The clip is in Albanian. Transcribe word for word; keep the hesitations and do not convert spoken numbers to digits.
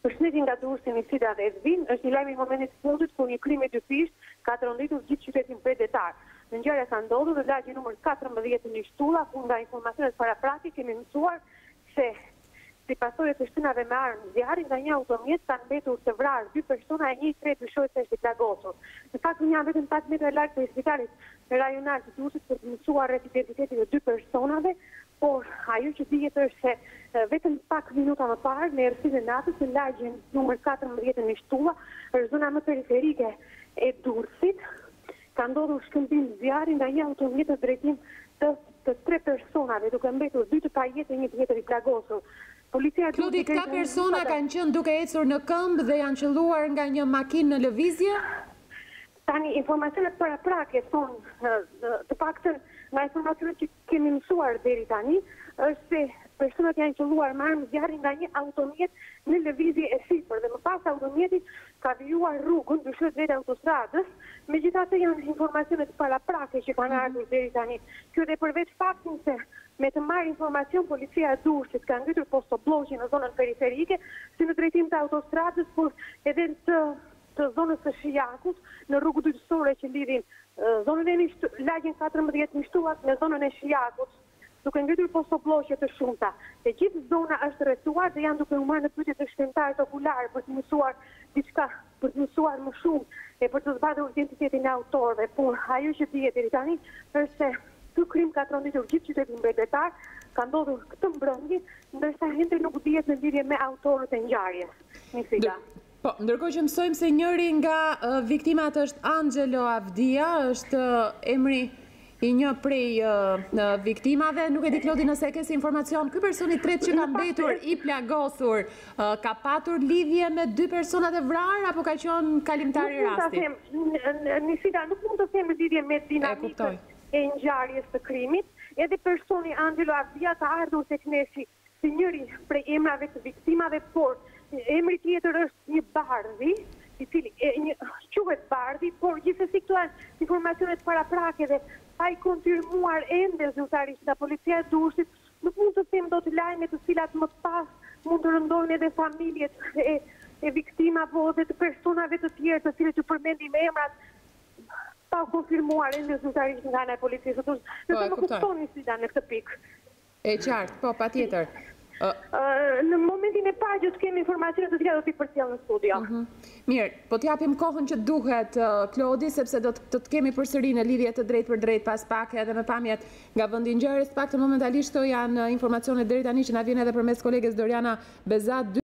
Përshëndetje nga Durrësi Nisida dhe Ezvin, është një lajm i momentit të fundit kur një krim i dyfish ka tronditur gjithë qytetin qytetar. Në ngjarja ka ndodhur në lagje numër katërmbëdhjetë në Shtulla, ku nga informacionet paraprake kemi mësuar se si pasojë të shtynave me armë zjarri nga një automjet kanë mbetur të vrarë dy persona e një tret dyshohet se është i plagosur. Në fakt unë jam vetëm pak metra larg prej spitalit rajonal të Durrësit për të mësuar rreth identitetit të dy personave, por ajo që dihet është se vetëm pak minuta më parë në errësirën e natës në lagjen numër katërmbëdhjetë në Shtulla, është zona më periferike e Durrësit, ka ndodhur shkëmbim zjarri nga një automjet në drejtim të, të tre personave, duke mbetur dy të pajetë e një tjetër i plagosur. Klodi, këta persona kanë qenë duke ecur në këmbë dhe janë qelluar nga një makinë në lëvizje? Tani, informacionet paraprake thonë, të paktën nga informacionet që kemi mësuar deri tani, është se personat janë qelluar me armë zjarri nga një automjet në lëvizje e sipër dhe më pas automjeti ka vijuar rrugën dyshohet drejt autostradës. Megjithatë janë informacionet paraprake që kanë ardhur deri tani. Kjo dhe përveç faktin se me të marrë informacion, policia e Durrësit ka ngritur posto blloqi në zonën periferike, si në drejtim të autostradës, por edhe të, të zonës së Shijakut, në rrugë dytësore që lidhin uh, zonën e një lagjen katërmbëdhjetë në Shtulla me zonën e Shijakut, duke ngritur posto blloqe të shumta. E gjithë zona është rrethuar dhe janë duke u marrë në pyetje të shkentarët okular për të mësuar diçka, për të mësuar më shumë e për të zbardhur identitetin e autorëve, por ajo që dihet deri tani është se ky krim ka tronditur gjithë qytetin qytetar, ka ndodhur këtë mbrëmje, ndërsa ende nuk dihet në lidhje me autorët e ngjarjes. Nisida. Po, ndërkohë që mësojmë se njëri nga uh, viktimat është Angelo Avdia, është uh, emri i një prej uh, viktimave, nuk e di Klodi nëse ke si informacion, ky person i tretë që ka mbetur i plagosur, uh, ka patur lidhje me dy personat e vrarë apo ka qenë kalimtar i rastit? Nisida, nuk mund të them lidhje me dinamikën e ngjarjes të krimit, edhe personi Angelo Avdia ka ardhur tek ne si njëri prej emrave të viktimave, por emri tjetër është një bardhi, i cili e, një, quhet bardhi, por gjithsesi këto janë informacionet paraprake dhe pa i konfirmuar ende zyrtarisht nga policia e Durrësit, nuk mund të them dot lajme të cilat më pas mund të rëndojnë edhe familjet e, e viktimave dhe të personave të tjerë të cilët ju përmendim emrat, pa konfirmuar ende zyrtarisht nga ana e policisë. Nëse më kuptoni Nisida në këtë pikë. E qartë, po, patjetër. Uh, uh, në momentin e parë që të kemi informacione të tjera do t'i përcjell në studio. Uh -huh. Mirë, po t'japim kohën që duhet, uh, Klodi, sepse do të të kemi përsëri në lidhje të drejt për drejt pas pak edhe me pamjet nga vendi i ngjarjes. Pak të momentalisht këto janë informacione deri tani që na vjen edhe përmes koleges Doriana Bezat.